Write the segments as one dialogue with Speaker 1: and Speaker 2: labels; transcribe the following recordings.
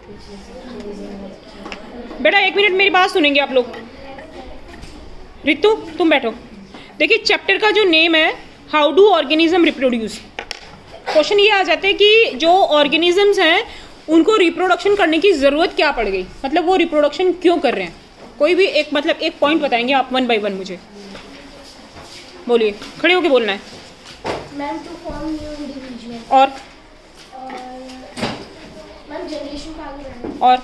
Speaker 1: बेटा 1 मिनट मेरी बात सुनेंगे आप लोग। रितु तुम बैठो। देखिए चैप्टर का जो नेम है how do organism reproduce. Question ये आ जाते हैं कि जो ऑर्गेनिजम्स हैं उनको रिप्रोडक्शन करने की जरूरत क्या पड़ गई, मतलब वो रिप्रोडक्शन क्यों कर रहे हैं। कोई भी एक मतलब एक पॉइंट बताएंगे आप 1 बाय 1 मुझे बोलिए, खड़े होके बोलना है।
Speaker 2: Ma'am to form new individual
Speaker 1: और
Speaker 2: मैम जनरेशन को आगे बढ़ाना
Speaker 1: और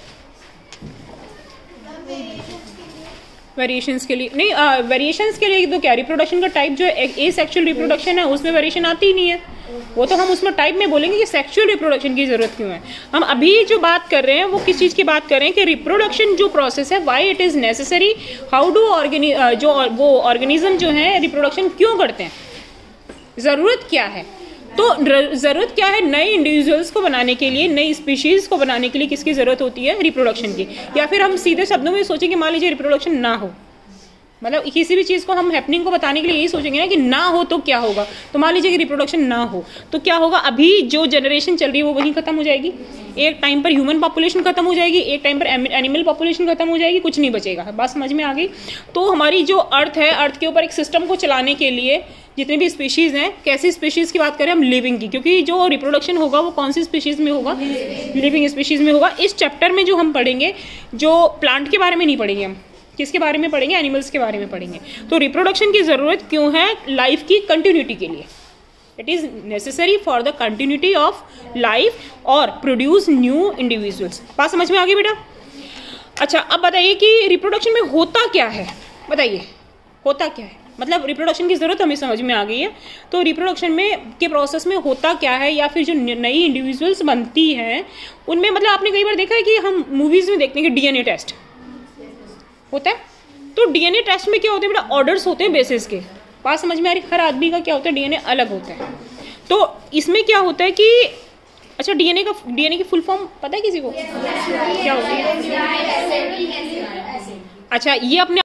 Speaker 1: वेरिएशंस के लिए नहीं, वेरिएशंस के लिए तो क्या रिप्रोडक्शन का टाइप जो ए सेक्सुअल रिप्रोडक्शन है उसमें वेरिएशन आती ही नहीं है, वो तो हम उसमें टाइप में बोलेंगे कि सेक्सुअल रिप्रोडक्शन की जरूरत क्यों है। हम अभी जो बात कर रहे हैं वो किस चीज़ की बात कर रहे हैं कि रिप्रोडक्शन जो प्रोसेस है why it is necessary, how do जो वो ऑर्गेनिज्म जो है रिप्रोडक्शन क्यों करते हैं, ज़रूरत क्या है। तो ज़रूरत क्या है, नए इंडिविजुअल्स को बनाने के लिए, नई स्पीशीज़ को बनाने के लिए किसकी ज़रूरत होती है, रिप्रोडक्शन की। या फिर हम सीधे शब्दों में सोचेंगे मान लीजिए रिप्रोडक्शन ना हो, मतलब किसी भी चीज़ को हम हैपनिंग को बताने के लिए यही सोचेंगे ना कि ना हो तो क्या होगा। तो मान लीजिए कि रिप्रोडक्शन ना हो तो क्या होगा, अभी जो जनरेशन चल रही है वो वहीं खत्म हो जाएगी, एक टाइम पर ह्यूमन पॉपुलेशन खत्म हो जाएगी, एक टाइम पर एनिमल पॉपुलेशन खत्म हो जाएगी, कुछ नहीं बचेगा। बात समझ में आ गई। तो हमारी जो अर्थ है, अर्थ के ऊपर एक सिस्टम को चलाने के लिए जितनी भी स्पीशीज़ हैं, कैसी स्पीशीज़ की बात करें हम, लिविंग की, क्योंकि जो रिप्रोडक्शन होगा वो कौन सी स्पीशीज़ में होगा, लिविंग स्पीशीज़ में होगा। इस चैप्टर में जो हम पढ़ेंगे, जो प्लांट के बारे में नहीं पढ़ेंगे, हम किसके बारे में पढ़ेंगे, एनिमल्स के बारे में पढ़ेंगे। तो रिप्रोडक्शन की ज़रूरत क्यों है, लाइफ की कंटिन्यूटी के लिए। It is necessary for the continuity of life और प्रोड्यूस न्यू इंडिविजुअल्स। बात समझ में आ गई बेटा। अच्छा अब बताइए कि रिप्रोडक्शन में होता क्या है, बताइए होता क्या है, मतलब रिप्रोडक्शन की ज़रूरत हमें समझ में आ गई है। तो रिप्रोडक्शन में के प्रोसेस में होता क्या है, या फिर जो नई इंडिविजुअल्स बनती हैं उनमें, मतलब आपने कई बार देखा है कि हम मूवीज़ में देखते हैं कि डीएनए टेस्ट होता है। तो डीएनए टेस्ट में क्या होते हैं बेटा, ऑर्डर्स होते हैं बेसिस के। बात समझ में आ रही, हर आदमी का क्या होता है, डीएनए अलग होता है। तो इसमें क्या होता है कि अच्छा डीएनए की फुल फॉर्म पता है किसी को क्या होती है। अच्छा ये अपने